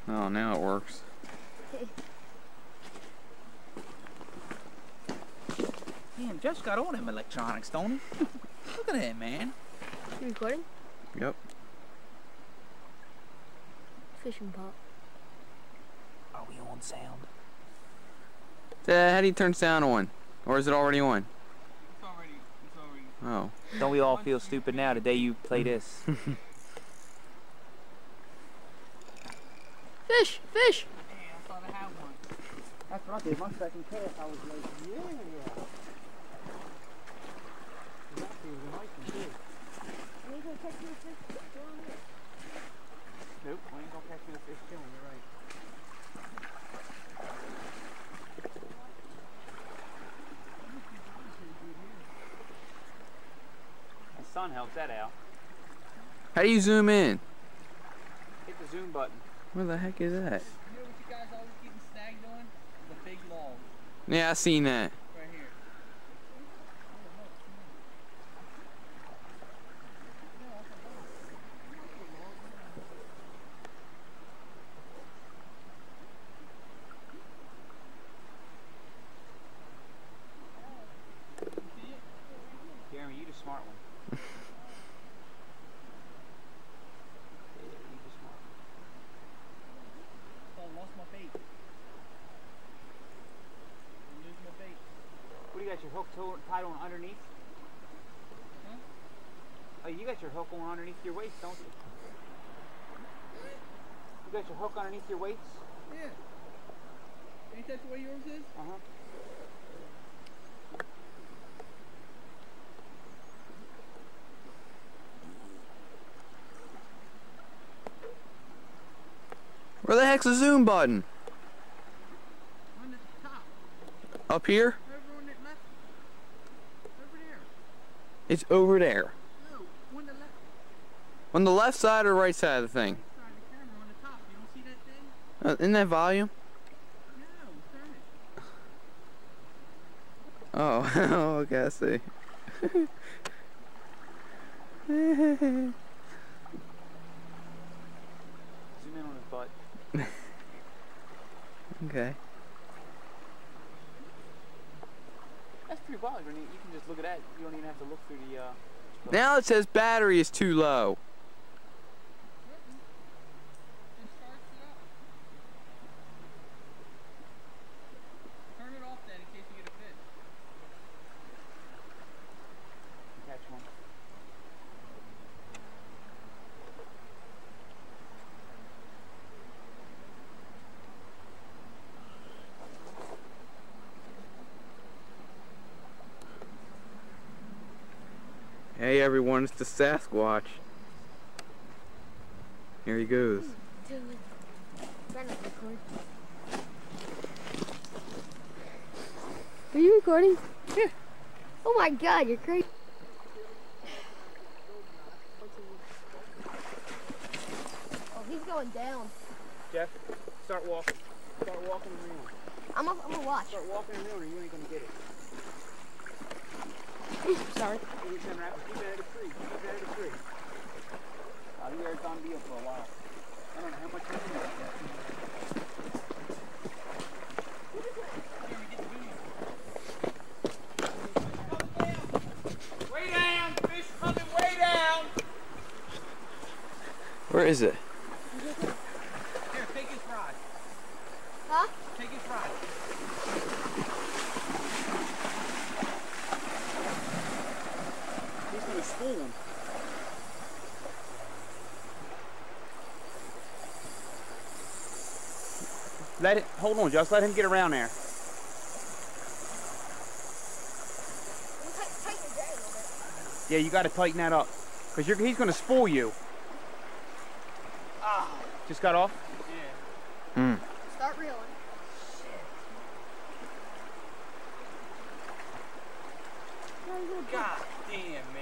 Oh, now it works. Damn, Jeff's got all them electronics, don't he? Look at that, man. You recording? Yep. Fishing pop. Are we on sound? How do you turn sound on? Or is it already on? It's already. Oh. Don't we all feel stupid now the day you play this? Fish! Fish! Hey, I thought I had one. That's what I did. My second cast, I was like, yeah. Actually, it was a nice one, too. Are you gonna catch me a fish? Nope, we ain't gonna catch me a fish chilling, you're right. The sun helps that out. How do you zoom in? Hit the zoom button. Where the heck is that? You know what you guys always getting snagged on? The big log. Yeah, I seen that. Right here. Jeremy, you the smart one. Yeah, you the smart one. Oh, I lost my bait. I lose my bait. What do you got your hook tied on underneath? Huh? Oh, you got your hook on underneath your weights, don't you? You got your hook underneath your weights? Yeah. Ain't that the way yours is? Uh-huh. Where the heck's the zoom button? On the top. Up here? Over on that left. Over there. It's over there. No, on the left On the left side or right side of the thing? side of the camera on the top. You don't see that thing? Isn't that volume? No, turn it. Oh, oh, okay, I see. Zoom in on his butt. Okay. That's pretty wild. You can just look at that. You don't even have to look through the, Now it says battery is too low. It starts it up. Turn it off then in case you get a fish. catch one. Hey everyone, it's the Sasquatch. Here he goes. Are you recording? Yeah. Oh my god, you're crazy. Oh, he's going down. Jeff, start walking. Start walking and reeling. I'm gonna watch. Start walking and reeling or you ain't gonna get it. Sorry. Keep that at the tree. Keep that at the tree. He aired on deal for a while. I don't know how much he's in there. Way down! Fish coming way down! Where is it? Here, take his rod. Huh? Take his rod. He's gonna spoon. Hold on, just let him get around there. Yeah, you gotta tighten that up. Cause he's gonna spool you. Ah, just got off? Yeah. Start reeling. God damn,